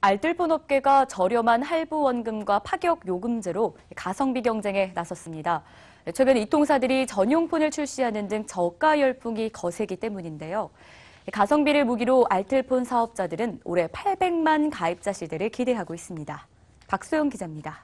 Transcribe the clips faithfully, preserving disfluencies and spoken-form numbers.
알뜰폰 업계가 저렴한 할부 원금과 파격 요금제로 가성비 경쟁에 나섰습니다. 최근 이통사들이 전용폰을 출시하는 등 저가 열풍이 거세기 때문인데요. 가성비를 무기로 알뜰폰 사업자들은 올해 팔백만 가입자 시대를 기대하고 있습니다. 박소영 기자입니다.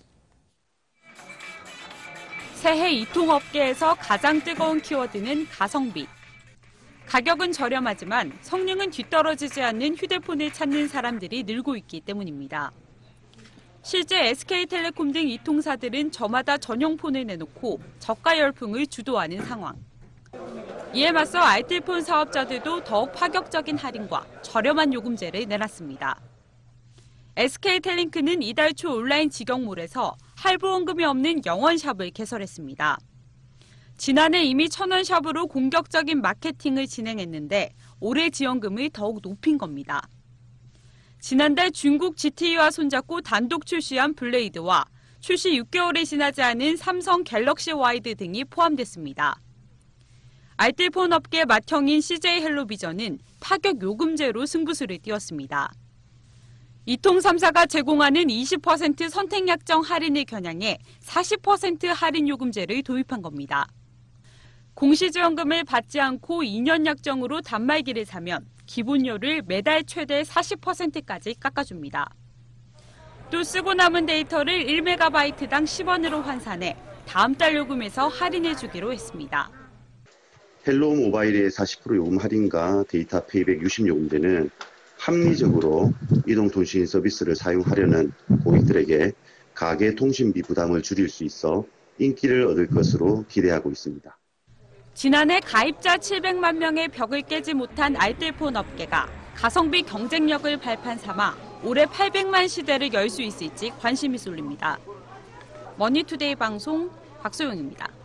새해 이통업계에서 가장 뜨거운 키워드는 가성비. 가격은 저렴하지만 성능은 뒤떨어지지 않는 휴대폰을 찾는 사람들이 늘고 있기 때문입니다. 실제 에스케이텔레콤 등 이통사들은 저마다 전용폰을 내놓고 저가 열풍을 주도하는 상황. 이에 맞서 알뜰폰 사업자들도 더욱 파격적인 할인과 저렴한 요금제를 내놨습니다. 에스케이텔링크는 이달 초 온라인 직영몰에서 할부 원금이 없는 영원샵을 개설했습니다. 지난해 이미 천원 샵으로 공격적인 마케팅을 진행했는데 올해 지원금을 더욱 높인 겁니다. 지난달 중국 지티이와 손잡고 단독 출시한 블레이드와 출시 육 개월이 지나지 않은 삼성 갤럭시 와이드 등이 포함됐습니다. 알뜰폰 업계 맏형인 씨제이헬로비전은 파격 요금제로 승부수를 띄웠습니다. 이통 삼 사가 제공하는 이십 퍼센트 선택 약정 할인을 겨냥해 사십 퍼센트 할인 요금제를 도입한 겁니다. 공시지원금을 받지 않고 이 년 약정으로 단말기를 사면 기본료를 매달 최대 사십 퍼센트까지 깎아줍니다. 또 쓰고 남은 데이터를 일 메가바이트당 십 원으로 환산해 다음 달 요금에서 할인해주기로 했습니다. 헬로우 모바일의 사십 퍼센트 요금 할인과 데이터 페이백 유심 요금제는 합리적으로 이동통신 서비스를 사용하려는 고객들에게 가계 통신비 부담을 줄일 수 있어 인기를 얻을 것으로 기대하고 있습니다. 지난해 가입자 칠백만 명의 벽을 깨지 못한 알뜰폰 업계가 가성비 경쟁력을 발판 삼아 올해 팔백만 시대를 열 수 있을지 관심이 쏠립니다. 머니투데이 방송 박소영입니다.